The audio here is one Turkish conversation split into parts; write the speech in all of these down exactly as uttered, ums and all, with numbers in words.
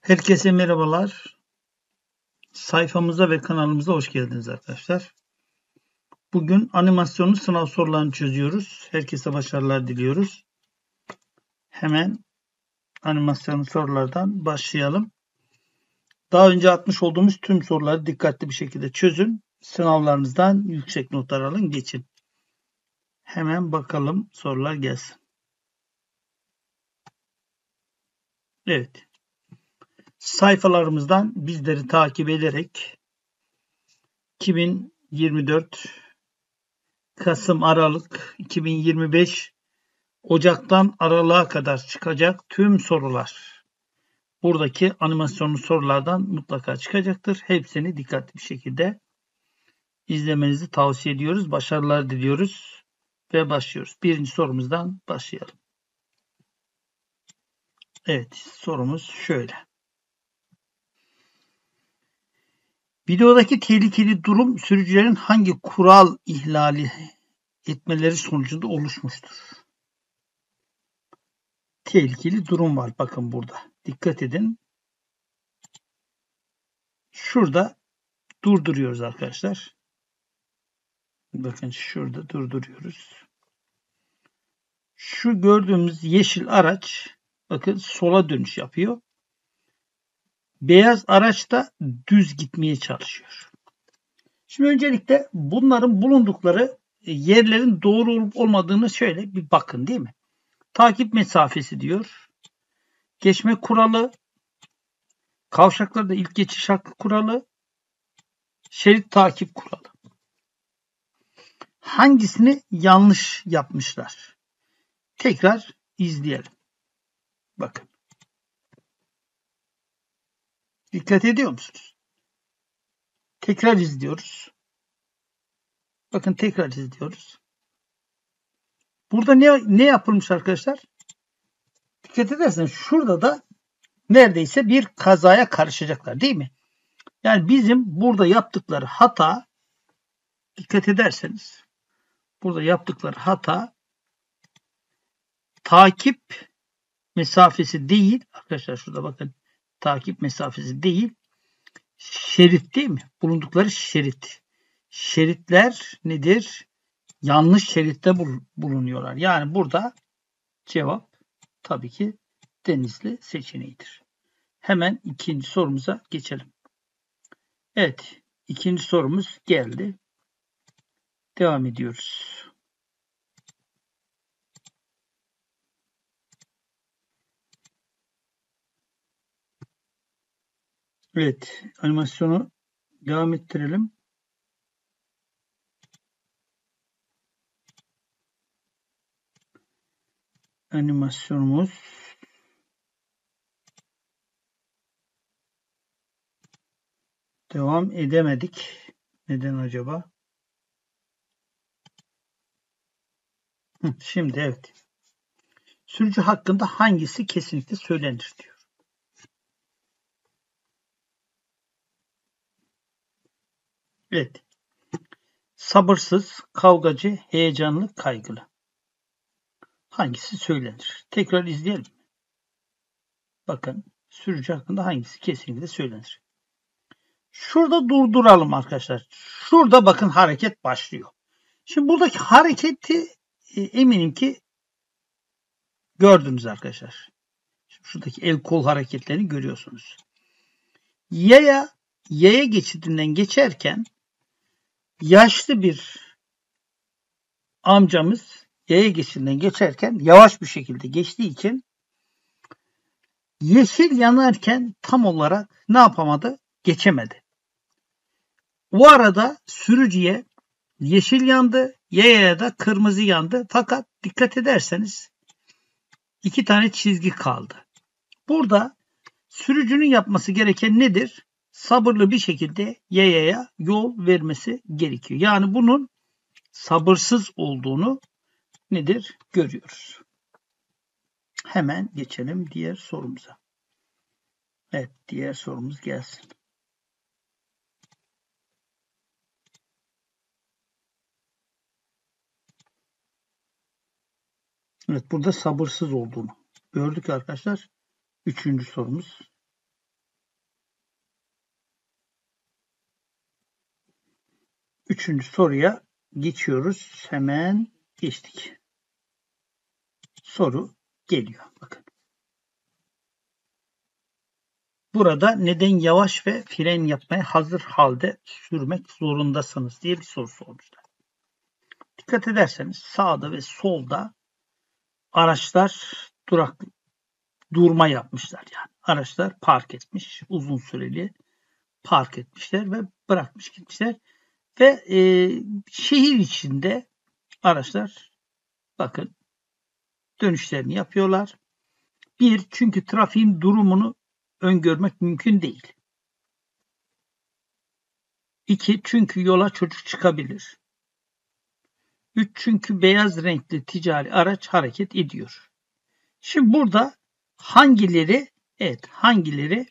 Herkese merhabalar. Sayfamıza ve kanalımıza hoş geldiniz arkadaşlar. Bugün animasyonlu sınav sorularını çözüyoruz. Herkese başarılar diliyoruz. Hemen animasyonlu sorulardan başlayalım. Daha önce atmış olduğumuz tüm soruları dikkatli bir şekilde çözün. Sınavlarınızdan yüksek notlar alın, geçin. Hemen bakalım, sorular gelsin. Evet. Sayfalarımızdan bizleri takip ederek iki bin yirmi dört Kasım Aralık iki bin yirmi beş Ocak'tan Aralık'a kadar çıkacak tüm sorular buradaki animasyonlu sorulardan mutlaka çıkacaktır. Hepsini dikkatli bir şekilde izlemenizi tavsiye ediyoruz. Başarılar diliyoruz ve başlıyoruz. Birinci sorumuzdan başlayalım. Evet, sorumuz şöyle. Videodaki tehlikeli durum sürücülerin hangi kural ihlali etmeleri sonucunda oluşmuştur? Tehlikeli durum var bakın burada. Dikkat edin. Şurada durduruyoruz arkadaşlar. Bakın şurada durduruyoruz. Şu gördüğümüz yeşil araç bakın sola dönüş yapıyor. Beyaz araç da düz gitmeye çalışıyor. Şimdi öncelikle bunların bulundukları yerlerin doğru olup olmadığını şöyle bir bakın, değil mi? Takip mesafesi diyor. Geçme kuralı, kavşaklarda ilk geçiş hakkı kuralı, şerit takip kuralı. Hangisini yanlış yapmışlar? Tekrar izleyelim. Bakın. Dikkat ediyor musunuz? Tekrar izliyoruz. Bakın tekrar izliyoruz. Burada ne, ne yapılmış arkadaşlar? Dikkat ederseniz şurada da neredeyse bir kazaya karışacaklar, değil mi? Yani bizim burada yaptıkları hata, dikkat ederseniz burada yaptıkları hata takip mesafesi değil. Arkadaşlar şurada bakın, takip mesafesi değil. Şerit, değil mi? Bulundukları şerit. Şeritler nedir? Yanlış şeritte bulunuyorlar. Yani burada cevap tabii ki Denizli seçeneğidir. Hemen ikinci sorumuza geçelim. Evet, ikinci sorumuz geldi. Devam ediyoruz. Evet, animasyonu devam ettirelim. Animasyonumuz devam edemedik. Neden acaba? Hı, şimdi evet. Sürücü hakkında hangisi kesinlikle söylenir diyor. Evet. Sabırsız, kavgacı, heyecanlı, kaygılı. Hangisi söylenir? Tekrar izleyelim. Bakın, sürücü hakkında hangisi kesinlikle söylenir? Şurada durduralım arkadaşlar. Şurada bakın hareket başlıyor. Şimdi buradaki hareketi e, eminim ki gördünüz arkadaşlar. Şimdi şuradaki el kol hareketlerini görüyorsunuz. Yaya, yaya geçidinden geçerken yaşlı bir amcamız yaya geçidinden geçerken yavaş bir şekilde geçtiği için yeşil yanarken tam olarak ne yapamadı? Geçemedi. O arada sürücüye yeşil yandı, yayaya da kırmızı yandı. Fakat dikkat ederseniz iki tane çizgi kaldı. Burada sürücünün yapması gereken nedir? Sabırlı bir şekilde yayaya yol vermesi gerekiyor. Yani bunun sabırsız olduğunu nedir? Görüyoruz. Hemen geçelim diğer sorumuza. Evet, diğer sorumuz gelsin. Evet, burada sabırsız olduğunu gördük arkadaşlar. Üçüncü sorumuz. Üçüncü soruya geçiyoruz. Hemen geçtik. Soru geliyor. Bakın. Burada neden yavaş ve fren yapmaya hazır halde sürmek zorundasınız diye bir soru sormuşlar. Dikkat ederseniz sağda ve solda araçlar durak durma yapmışlar yani. Araçlar park etmiş, uzun süreli park etmişler ve bırakmış gitmişler. Ve e, şehir içinde araçlar bakın dönüşlerini yapıyorlar. Bir, çünkü trafiğin durumunu öngörmek mümkün değil. İki, çünkü yola çocuk çıkabilir. Üç, çünkü beyaz renkli ticari araç hareket ediyor. Şimdi burada hangileri, evet hangileri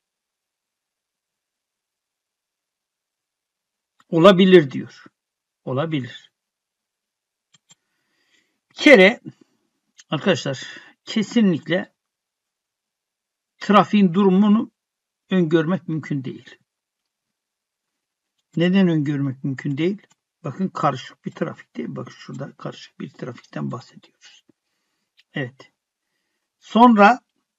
olabilir diyor. Olabilir. Bir kere arkadaşlar kesinlikle trafiğin durumunu öngörmek mümkün değil. Neden öngörmek mümkün değil? Bakın karışık bir trafik değil mi? Bakın şurada karışık bir trafikten bahsediyoruz. Evet. Sonra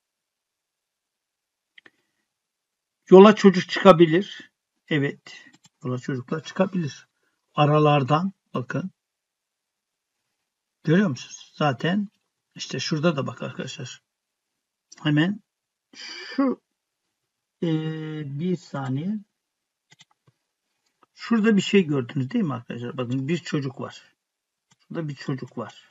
yola çocuk çıkabilir. Evet. Yola çocuklar çıkabilir. Aralardan bakın. Görüyor musunuz? Zaten işte şurada da bak arkadaşlar. Hemen şu e, bir saniye. Şurada bir şey gördünüz değil mi arkadaşlar? Bakın bir çocuk var. Şurada bir çocuk var.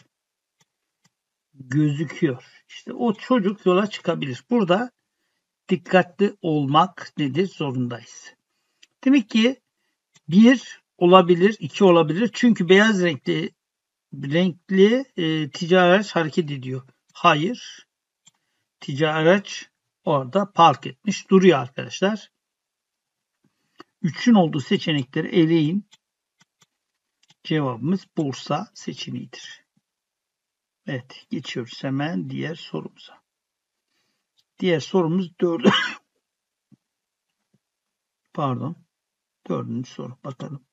Gözüküyor. İşte o çocuk yola çıkabilir. Burada dikkatli olmak nedir? Zorundayız. Demek ki bir olabilir, iki olabilir. Çünkü beyaz renkli renkli e, ticari araç hareket ediyor. Hayır. Ticari araç orada park etmiş duruyor arkadaşlar. Üçün olduğu seçenekleri eleyin. Cevabımız Bursa seçeneğidir. Evet, geçiyoruz hemen diğer sorumuza. Diğer sorumuz dördü. Pardon. Dördüncü soru. Bakalım.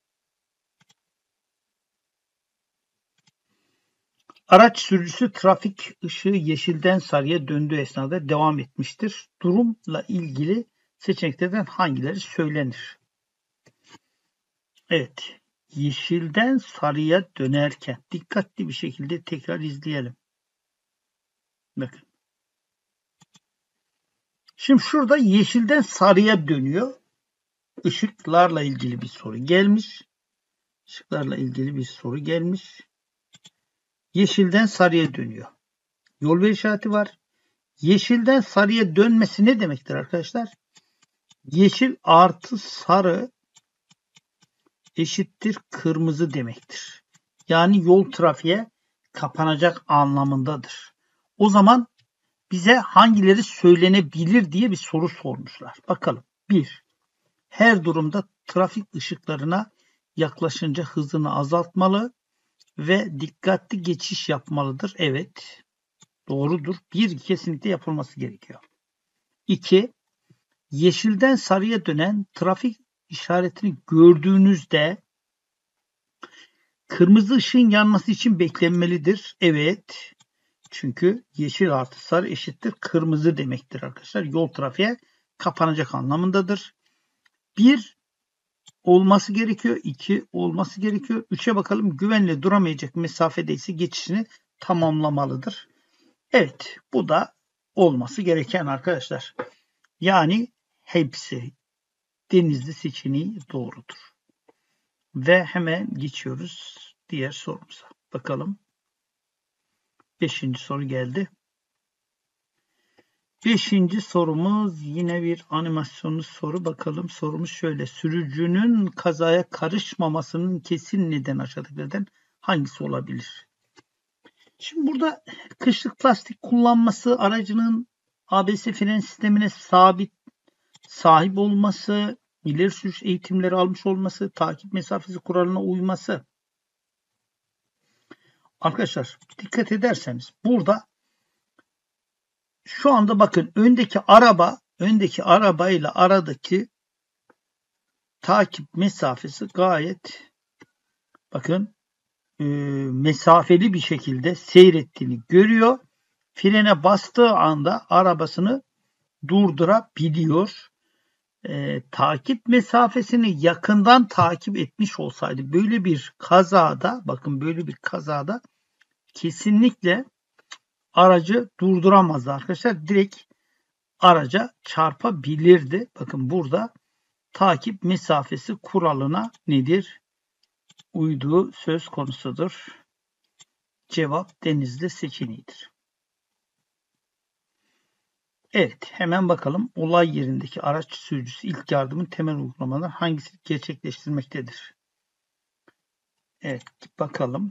Araç sürücüsü trafik ışığı yeşilden sarıya döndüğü esnada devam etmiştir. Durumla ilgili seçeneklerden hangileri söylenir? Evet. Yeşilden sarıya dönerken dikkatli bir şekilde tekrar izleyelim. Bakın. Şimdi şurada yeşilden sarıya dönüyor. Işıklarla ilgili bir soru gelmiş. Işıklarla ilgili bir soru gelmiş. Yeşilden sarıya dönüyor. Yol ver işareti var. Yeşilden sarıya dönmesi ne demektir arkadaşlar? Yeşil artı sarı eşittir kırmızı demektir. Yani yol trafiğe kapanacak anlamındadır. O zaman bize hangileri söylenebilir diye bir soru sormuşlar. Bakalım. bir. Her durumda trafik ışıklarına yaklaşınca hızını azaltmalı ve dikkatli geçiş yapmalıdır. Evet. Doğrudur. Bir, kesinlikle yapılması gerekiyor. İki. Yeşilden sarıya dönen trafik işaretini gördüğünüzde kırmızı ışığın yanması için beklenmelidir. Evet. Çünkü yeşil artı sarı eşittir kırmızı demektir arkadaşlar. Yol trafiğe kapanacak anlamındadır. Bir olması gerekiyor. iki olması gerekiyor. üçe bakalım. Güvenle duramayacak mesafedeyse geçişini tamamlamalıdır. Evet. Bu da olması gereken arkadaşlar. Yani hepsi Denizli seçeneği doğrudur. Ve hemen geçiyoruz diğer sorumuza. Bakalım. Beşinci soru geldi. Beşinci sorumuz yine bir animasyonlu soru. Bakalım sorumuz şöyle. Sürücünün kazaya karışmamasının kesin nedeni aşağıdakilerden hangisi olabilir? Şimdi burada kışlık lastik kullanması, aracının A B S fren sistemine sabit sahip olması, ileri sürüş eğitimleri almış olması, takip mesafesi kuralına uyması. Arkadaşlar dikkat ederseniz burada şu anda bakın öndeki araba, öndeki arabayla aradaki takip mesafesi gayet bakın e, mesafeli bir şekilde seyrettiğini görüyor. Frene bastığı anda arabasını durdurabiliyor. E, takip mesafesini yakından takip etmiş olsaydı böyle bir kazada, bakın böyle bir kazada kesinlikle aracı durduramazdı arkadaşlar. Direkt araca çarpabilirdi. Bakın burada takip mesafesi kuralına nedir? Uyduğu söz konusudur. Cevap Denizli seçeneğidir. Evet, hemen bakalım. Olay yerindeki araç sürücüsü ilk yardımın temel uygulamaları hangisini gerçekleştirmektedir? Evet, bakalım.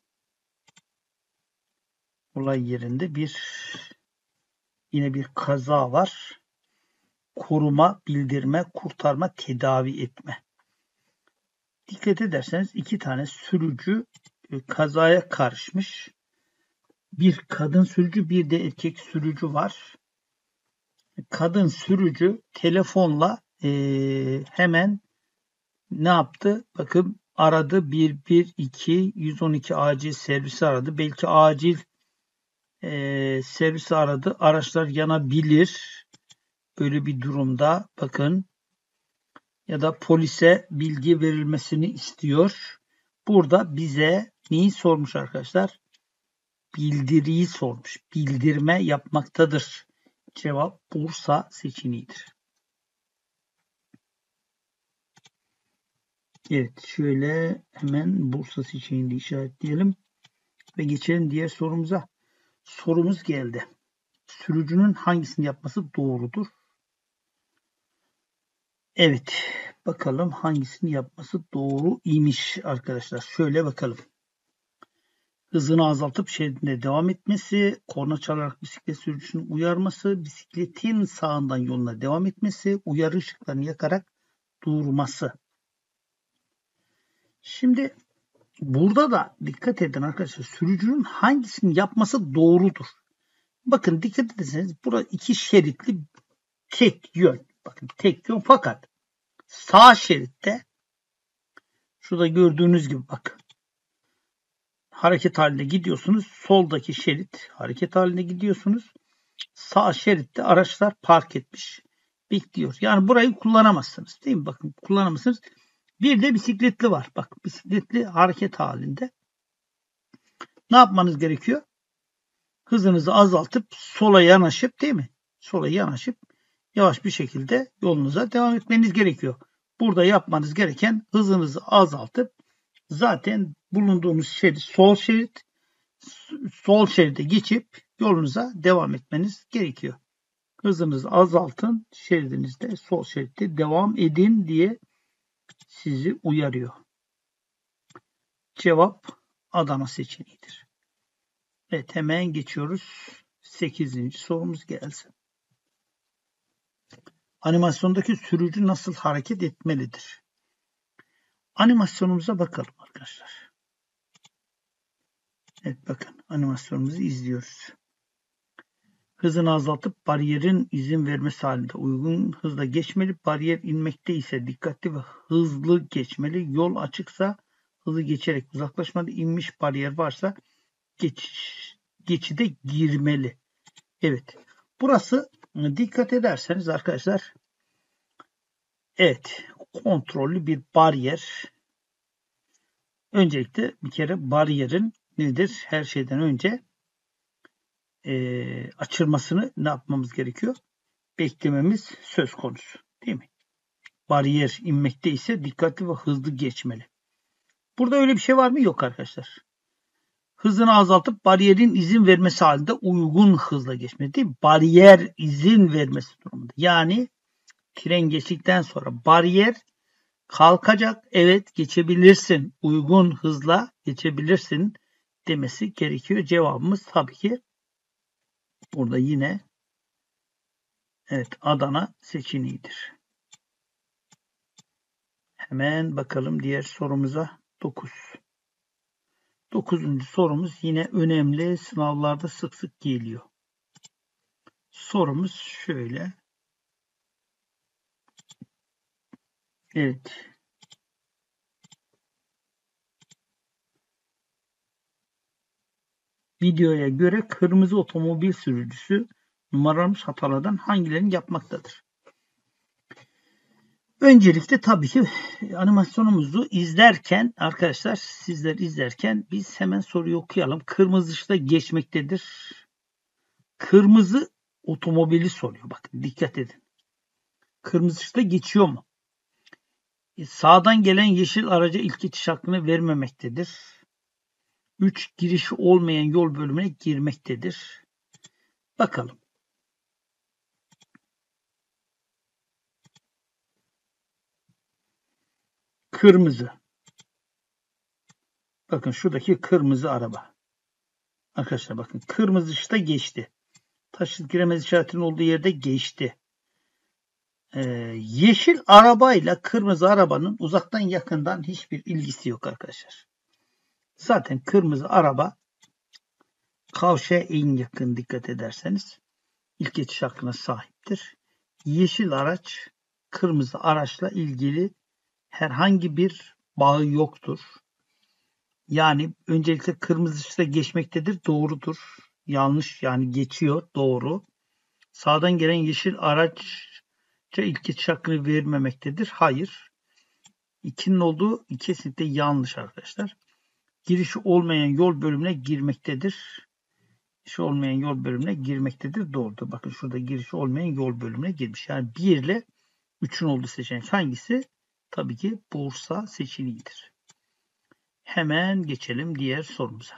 Olay yerinde bir yine bir kaza var. Koruma, bildirme, kurtarma, tedavi etme. Dikkat ederseniz iki tane sürücü kazaya karışmış. Bir kadın sürücü, bir de erkek sürücü var. Kadın sürücü telefonla e, hemen ne yaptı? Bakın aradı bir bir iki yüz on iki acil servisi aradı. Belki acil e, servisi aradı. Araçlar yanabilir. Böyle bir durumda bakın ya da polise bilgi verilmesini istiyor. Burada bize neyi sormuş arkadaşlar? Bildiriyi sormuş. Bildirme yapmaktadır. Cevap Bursa seçeneğidir. Evet, şöyle hemen Bursa seçeneğini işaretleyelim ve geçelim diğer sorumuza. Sorumuz geldi. Sürücünün hangisini yapması doğrudur? Evet, bakalım hangisini yapması doğru imiş arkadaşlar. Şöyle bakalım. Hızını azaltıp şeridinde devam etmesi, korna çalarak bisiklet sürücüsünü uyarması, bisikletin sağından yoluna devam etmesi, uyarı ışıklarını yakarak durması. Şimdi burada da dikkat edin arkadaşlar. Sürücünün hangisini yapması doğrudur? Bakın dikkat ederseniz burada iki şeritli tek yön. Bakın tek yön fakat sağ şeritte şurada gördüğünüz gibi bakın. Hareket halinde gidiyorsunuz. Soldaki şerit hareket halinde gidiyorsunuz. Sağ şeritte araçlar park etmiş. Bekliyor. Yani burayı kullanamazsınız. Değil mi? Bakın kullanamazsınız. Bir de bisikletli var. Bak bisikletli hareket halinde. Ne yapmanız gerekiyor? Hızınızı azaltıp sola yanaşıp değil mi? Sola yanaşıp yavaş bir şekilde yolunuza devam etmeniz gerekiyor. Burada yapmanız gereken hızınızı azaltıp zaten bulunduğunuz şerit sol şerit, sol şeride geçip yolunuza devam etmeniz gerekiyor. Hızınızı azaltın, şeridinizde sol şeritte devam edin diye sizi uyarıyor. Cevap Adana seçeneğidir. Evet, hemen geçiyoruz. sekizinci sorumuz gelsin. Animasyondaki sürücü nasıl hareket etmelidir? Animasyonumuza bakalım arkadaşlar. Evet bakın animasyonumuzu izliyoruz. Hızını azaltıp bariyerin izin vermesi halinde uygun hızla geçmeli. Bariyer inmekte ise dikkatli ve hızlı geçmeli. Yol açıksa hızlı geçerek uzaklaşmalı. İnmiş bariyer varsa geçiş, geçide girmeli. Evet. Burası dikkat ederseniz arkadaşlar evet kontrollü bir bariyer. Öncelikle bir kere bariyerin nedir? Her şeyden önce e, açılmasını ne yapmamız gerekiyor? Beklememiz söz konusu. Değil mi? Bariyer inmekte ise dikkatli ve hızlı geçmeli. Burada öyle bir şey var mı? Yok arkadaşlar. Hızını azaltıp bariyerin izin vermesi halinde uygun hızla geçmeli değil mi? Bariyer izin vermesi durumunda. Yani tren geçtikten sonra bariyer kalkacak. Evet geçebilirsin. Uygun hızla geçebilirsin demesi gerekiyor. Cevabımız tabii ki burada yine evet Adana seçeneğidir. Hemen bakalım diğer sorumuza. dokuz. dokuzuncu sorumuz yine önemli. Sınavlarda sık sık geliyor. Sorumuz şöyle. Evet. videoya göre kırmızı otomobil sürücüsü numaralanmış hatalardan hangilerini yapmaktadır? Öncelikle tabii ki animasyonumuzu izlerken arkadaşlar, sizler izlerken biz hemen soruyu okuyalım. Kırmızı ışıkta geçmektedir. Kırmızı otomobili soruyor. Bakın dikkat edin. Kırmızı ışıkta geçiyor mu? E, sağdan gelen yeşil araca ilk geçiş hakkını vermemektedir. üç girişi olmayan yol bölümüne girmektedir. Bakalım. Kırmızı. Bakın şuradaki kırmızı araba. Arkadaşlar bakın kırmızı ışıkta geçti. Taşıt giremez işaretinin olduğu yerde geçti. Ee, yeşil arabayla kırmızı arabanın uzaktan yakından hiçbir ilgisi yok arkadaşlar. Zaten kırmızı araba kavşaya en yakın, dikkat ederseniz ilk geçiş hakkına sahiptir. Yeşil araç kırmızı araçla ilgili herhangi bir bağı yoktur. Yani öncelikle kırmızı ışıkta geçmektedir. Doğrudur. Yanlış, yani geçiyor. Doğru. Sağdan gelen yeşil araçça ilk geçiş hakkını vermemektedir. Hayır. İkinin olduğu kesinlikle yanlış arkadaşlar. Girişi olmayan yol bölümüne girmektedir. Girişi olmayan yol bölümüne girmektedir. Doğrudur. Bakın şurada girişi olmayan yol bölümüne girmiş. Yani bir ile üçün olduğu seçenek hangisi? Tabii ki Bursa seçeneğidir. Hemen geçelim diğer sorumuza.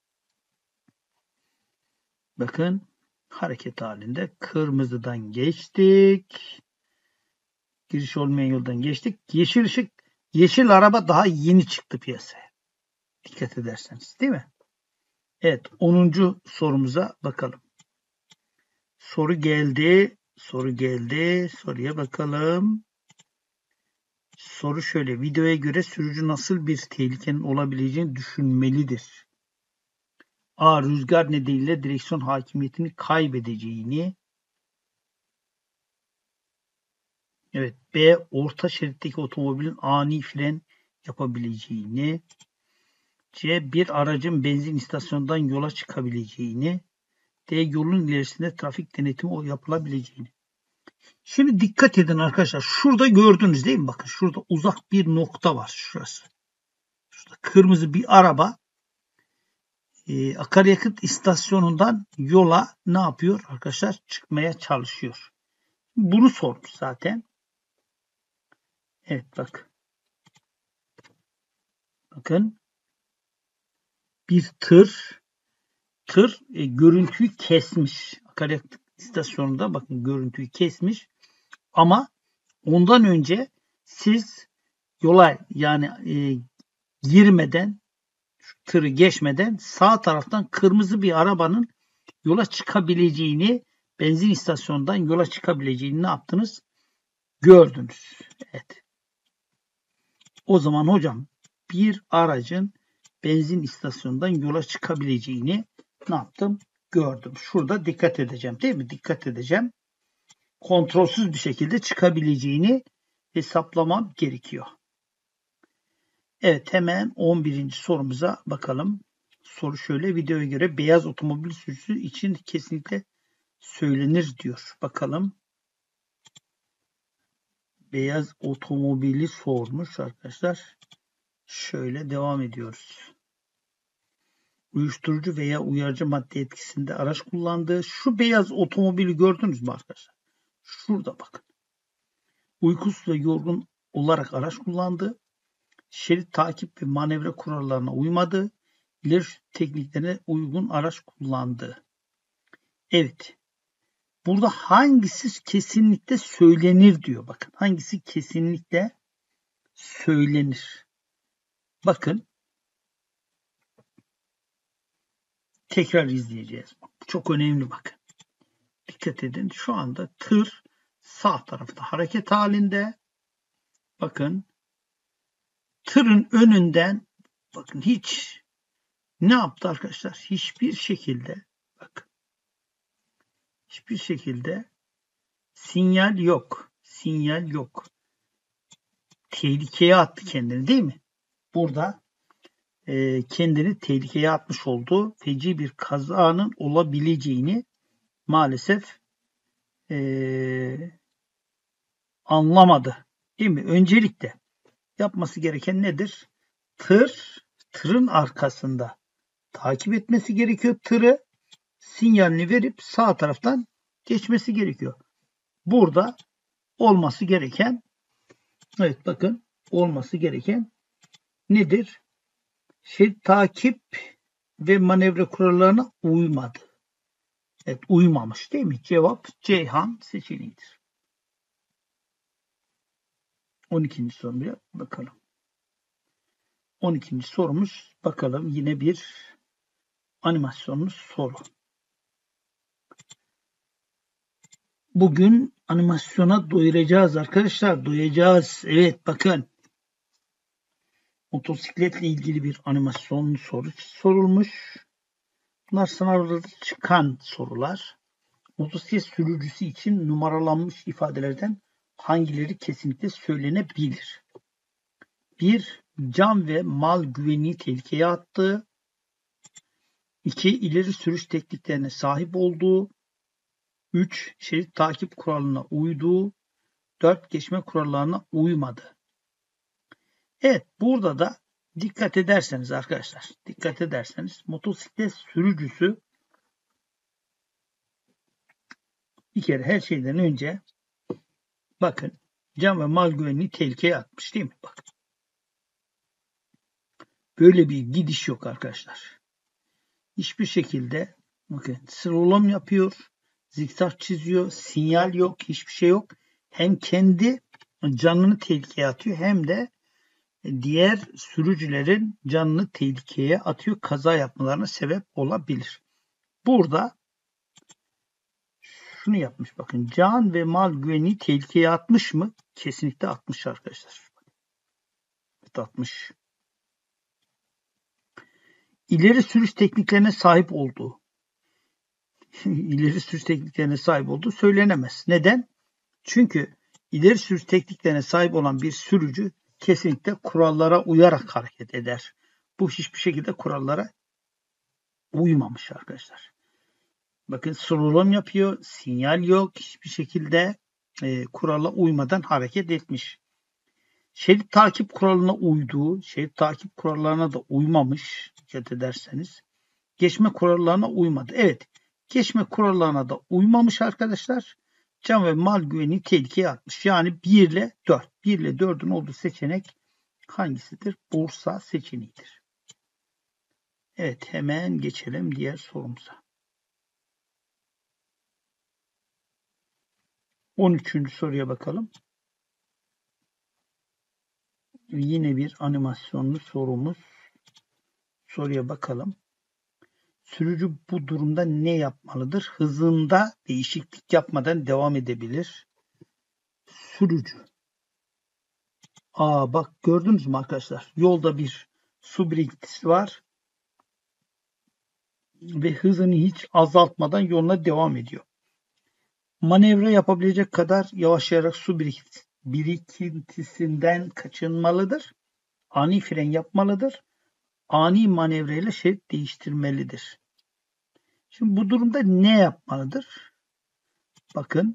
Bakın hareket halinde kırmızıdan geçtik. Giriş olmayan yoldan geçtik. Yeşil ışık, yeşil araba daha yeni çıktı piyasaya. Dikkat ederseniz, değil mi? Evet, onuncu sorumuza bakalım. Soru geldi. Soru geldi. Soruya bakalım. Soru şöyle. Videoya göre sürücü nasıl bir tehlikenin olabileceğini düşünmelidir? A. Rüzgar nedeniyle direksiyon hakimiyetini kaybedeceğini. Evet. B. Orta şeritteki otomobilin ani fren yapabileceğini. C. Bir aracın benzin istasyonundan yola çıkabileceğini. D. Yolun ilerisinde trafik denetimi yapılabileceğini. Şimdi dikkat edin arkadaşlar. Şurada gördünüz değil mi? Bakın şurada uzak bir nokta var. Şurası. Şurada kırmızı bir araba e, akaryakıt istasyonundan yola ne yapıyor arkadaşlar? Çıkmaya çalışıyor. Bunu sormuş zaten. Evet bak. Bakın. Bir tır tır e, görüntüyü kesmiş. Akaryakıt istasyonunda bakın görüntüyü kesmiş. Ama ondan önce siz yola yani e, girmeden, tırı geçmeden sağ taraftan kırmızı bir arabanın yola çıkabileceğini, benzin istasyonundan yola çıkabileceğini ne yaptınız? Gördünüz. Evet. O zaman hocam bir aracın benzin istasyonundan yola çıkabileceğini ne yaptım? Gördüm. Şurada dikkat edeceğim değil mi? Dikkat edeceğim. Kontrolsüz bir şekilde çıkabileceğini hesaplamam gerekiyor. Evet, hemen on birinci sorumuza bakalım. Soru şöyle. Videoya göre beyaz otomobil sürücüsü için kesinlikle söylenir diyor. Bakalım. Beyaz otomobili sormuş arkadaşlar. Şöyle devam ediyoruz. Uyuşturucu veya uyarıcı madde etkisinde araç kullandığı şu beyaz otomobili gördünüz mü arkadaşlar? Şurada bakın. Uykusuz ve yorgun olarak araç kullandı. Şerit takip ve manevra kurallarına uymadı. İleri tekniklerine uygun araç kullandı. Evet. Burada hangisi kesinlikle söylenir diyor. Bakın hangisi kesinlikle söylenir. Bakın. Tekrar izleyeceğiz. Bu çok önemli bakın. Dikkat edin. Şu anda tır sağ tarafta hareket halinde. Bakın. Tırın önünden bakın hiç ne yaptı arkadaşlar? Hiçbir şekilde bakın. Hiçbir şekilde sinyal yok. Sinyal yok. Tehlikeye attı kendini değil mi? Burada e, kendini tehlikeye atmış olduğu feci bir kazanın olabileceğini maalesef e, anlamadı. Değil mi? Öncelikle yapması gereken nedir? Tır, tırın arkasında takip etmesi gerekiyor. Tırı sinyalini verip sağ taraftan geçmesi gerekiyor. Burada olması gereken, evet bakın, olması gereken nedir? Şerit takip ve manevra kurallarına uymadı. Evet, uymamış değil mi? Cevap Ceyhan seçeneğidir. on ikinci soruya bakalım. on ikinci sorumuz, bakalım, yine bir animasyonlu soru. Bugün animasyona doyuracağız arkadaşlar. Doyacağız. Evet bakın. Motosikletle ilgili bir animasyon soru sorulmuş. Bunlar sınavlarda çıkan sorular. Motosiklet sürücüsü için numaralanmış ifadelerden hangileri kesinlikle söylenebilir? bir. Can ve mal güvenliği tehlikeye attığı. iki. İleri sürüş tekniklerine sahip olduğu. üç. Şerit takip kuralına uyduğu. dört. Geçme kurallarına uymadı. Evet, burada da dikkat ederseniz arkadaşlar, dikkat ederseniz motosiklet sürücüsü bir kere her şeyden önce bakın can ve mal güvenliği tehlikeye atmış değil mi? Bakın. Böyle bir gidiş yok arkadaşlar. Hiçbir şekilde bakın slalom yapıyor, zikzak çiziyor, sinyal yok, hiçbir şey yok. Hem kendi canını tehlikeye atıyor hem de diğer sürücülerin canını tehlikeye atıyor, kaza yapmalarına sebep olabilir. Burada şunu yapmış bakın, can ve mal güvenliği tehlikeye atmış mı? Kesinlikle atmış arkadaşlar. Evet, atmış. İleri sürüş tekniklerine sahip olduğu. ileri sürüş tekniklerine sahip olduğu söylenemez. Neden? Çünkü ileri sürüş tekniklerine sahip olan bir sürücü kesinlikle kurallara uyarak hareket eder. Bu hiçbir şekilde kurallara uymamış arkadaşlar. Bakın slalom yapıyor, sinyal yok, hiçbir şekilde e, kurala uymadan hareket etmiş. Şerit takip kuralına uyduğu, şerit takip kurallarına da uymamış, dikkat ederseniz. Geçme kurallarına uymadı. Evet, geçme kurallarına da uymamış arkadaşlar. Can ve mal güvenliği tehlikeye atmış. Yani bir ile dört. bir ile dördün olduğu seçenek hangisidir? Bursa seçeneğidir. Evet, hemen geçelim diğer sorumuza. on üçüncü soruya bakalım. Yine bir animasyonlu sorumuz. Soruya bakalım. Sürücü bu durumda ne yapmalıdır? Hızında değişiklik yapmadan devam edebilir. Sürücü. Aa bak, gördünüz mü arkadaşlar? Yolda bir su birikintisi var. Ve hızını hiç azaltmadan yoluna devam ediyor. Manevra yapabilecek kadar yavaşlayarak su birikintisinden kaçınmalıdır. Ani fren yapmalıdır. Ani manevra şerit değiştirmelidir. Şimdi bu durumda ne yapmalıdır? Bakın.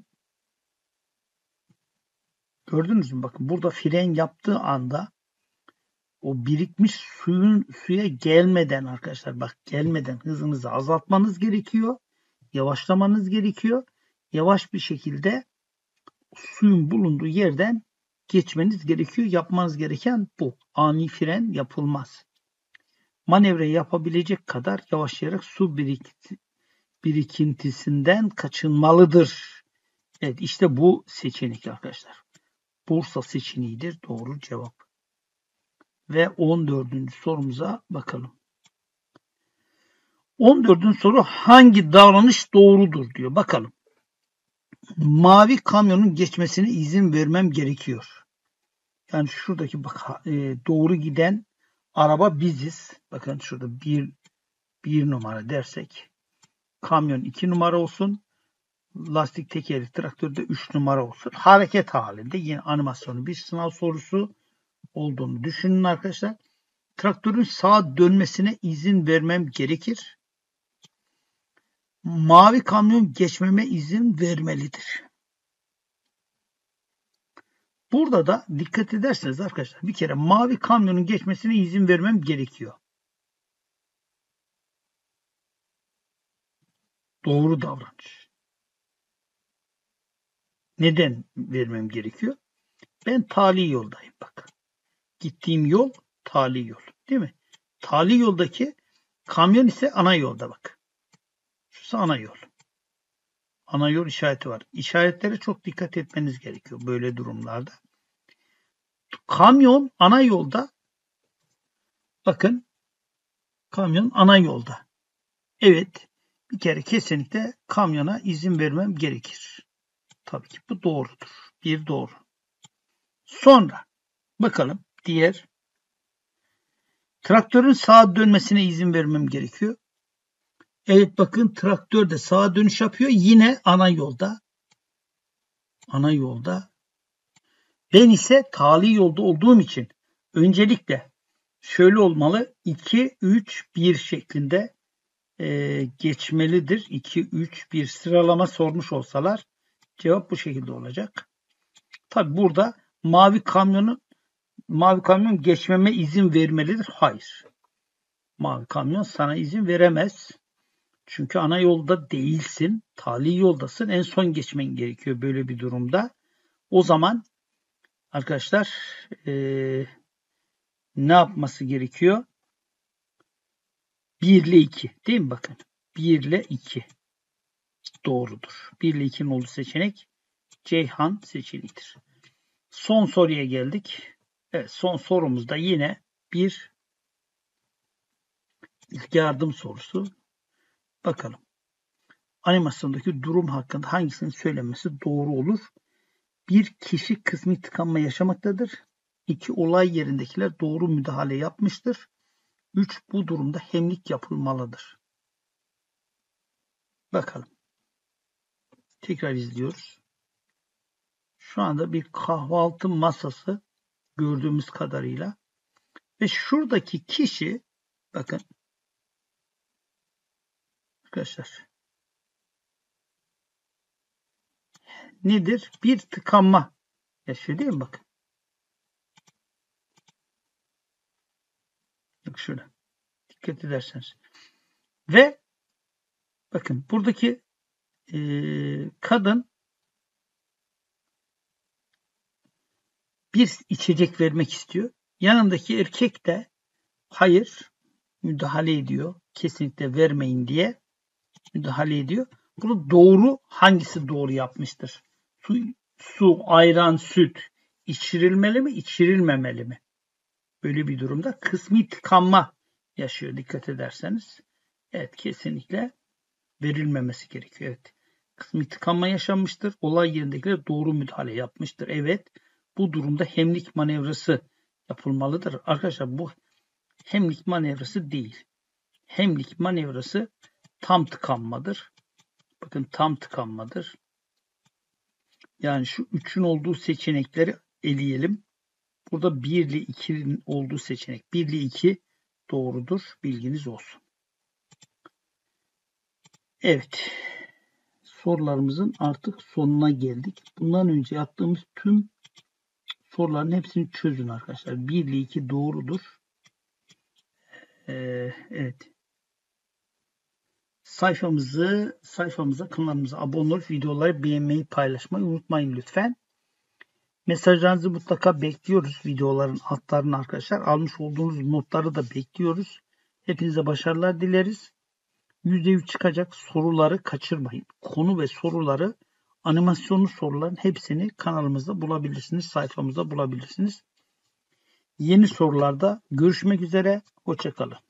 Gördünüz mü? Bakın burada fren yaptığı anda o birikmiş suyun suya gelmeden arkadaşlar, bak gelmeden hızınızı azaltmanız gerekiyor. Yavaşlamanız gerekiyor. Yavaş bir şekilde suyun bulunduğu yerden geçmeniz gerekiyor. Yapmanız gereken bu. Ani fren yapılmaz. Manevra yapabilecek kadar yavaşlayarak su birikintisinden kaçınmalıdır. Evet, işte bu seçenek arkadaşlar. Bursa seçeneğidir doğru cevap. Ve on dördüncü sorumuza bakalım. on dördüncü soru hangi davranış doğrudur diyor. Bakalım. Mavi kamyonun geçmesine izin vermem gerekiyor. Yani şuradaki bak, e, doğru giden araba biziz. Bakın şurada bir, bir numara dersek. Kamyon iki numara olsun. Lastik tekeri traktörde üç numara olsun. Hareket halinde yine animasyonun bir sınav sorusu olduğunu düşünün arkadaşlar. traktörün sağa dönmesine izin vermem gerekir. Mavi kamyon geçmeme izin vermelidir. Burada da dikkat ederseniz arkadaşlar bir kere mavi kamyonun geçmesine izin vermem gerekiyor. Doğru davranış. Neden vermem gerekiyor? Ben tali yoldayım bak. Gittiğim yol tali yol. Değil mi? Tali yoldaki kamyon ise ana yolda bak. Şurası ana yol. Ana yol işareti var. İşaretlere çok dikkat etmeniz gerekiyor böyle durumlarda. Kamyon ana yolda. Bakın. Kamyon ana yolda. Evet. Bir kere kesinlikle kamyona izin vermem gerekir. Tabii ki bu doğrudur. Bir doğru. Sonra bakalım diğer. Traktörün sağa dönmesine izin vermem gerekiyor. Evet bakın traktör de sağa dönüş yapıyor. Yine ana yolda. Ana yolda. Ben ise tali yolda olduğum için öncelikle şöyle olmalı. iki, üç, bir şeklinde e, geçmelidir. iki, üç, bir sıralama sormuş olsalar cevap bu şekilde olacak. Tabi burada mavi kamyonun mavi kamyon geçmeme izin vermelidir. Hayır. Mavi kamyon sana izin veremez. Çünkü ana yolda değilsin. Tali yoldasın. En son geçmen gerekiyor böyle bir durumda. O zaman arkadaşlar ee, ne yapması gerekiyor? bir ile iki. Değil mi bakın? bir ile iki. Doğrudur. bir ile ikinin olduğu seçenek Ceyhan seçeneğidir. Son soruya geldik. Evet, son sorumuzda yine bir ilk yardım sorusu. Bakalım. Animasyondaki durum hakkında hangisinin söylenmesi doğru olur? Bir kişi kısmi tıkanma yaşamaktadır. İki olay yerindekiler doğru müdahale yapmıştır. Üç bu durumda hemlik yapılmalıdır. Bakalım. Tekrar izliyoruz. Şu anda bir kahvaltı masası gördüğümüz kadarıyla ve şuradaki kişi bakın arkadaşlar nedir? Bir tıkanma yaşıyor değil mi? Bakın. Bak şöyle. Dikkat ederseniz. Ve bakın buradaki e, kadın bir içecek vermek istiyor. Yanındaki erkek de hayır müdahale ediyor. Kesinlikle vermeyin diye müdahale ediyor. Bunu doğru hangisi doğru yapmıştır? Su, su, ayran, süt içirilmeli mi, içirilmemeli mi? Böyle bir durumda kısmi tıkanma yaşıyor dikkat ederseniz. Evet kesinlikle verilmemesi gerekiyor. Evet. Kısmi tıkanma yaşanmıştır. Olay yerindekiler doğru müdahale yapmıştır. Evet. Bu durumda hemlik manevrası yapılmalıdır. Arkadaşlar bu hemlik manevrası değil. Hemlik manevrası tam tıkanmadır. Bakın tam tıkanmadır. Yani şu üçün olduğu seçenekleri eleyelim. Burada bir ile ikinin olduğu seçenek. bir ile iki doğrudur. Bilginiz olsun. Evet. Sorularımızın artık sonuna geldik. Bundan önce yaptığımız tüm soruların hepsini çözün arkadaşlar. bir ile iki doğrudur. Ee, evet. Sayfamızı, sayfamıza, kanalımıza abone olup videoları beğenmeyi, paylaşmayı unutmayın lütfen. Mesajlarınızı mutlaka bekliyoruz. Videoların altlarına arkadaşlar. Almış olduğunuz notları da bekliyoruz. Hepinize başarılar dileriz. yüzde yüz çıkacak soruları kaçırmayın. Konu ve soruları, animasyonlu soruların hepsini kanalımızda bulabilirsiniz. Sayfamızda bulabilirsiniz. Yeni sorularda görüşmek üzere. Hoşça kalın.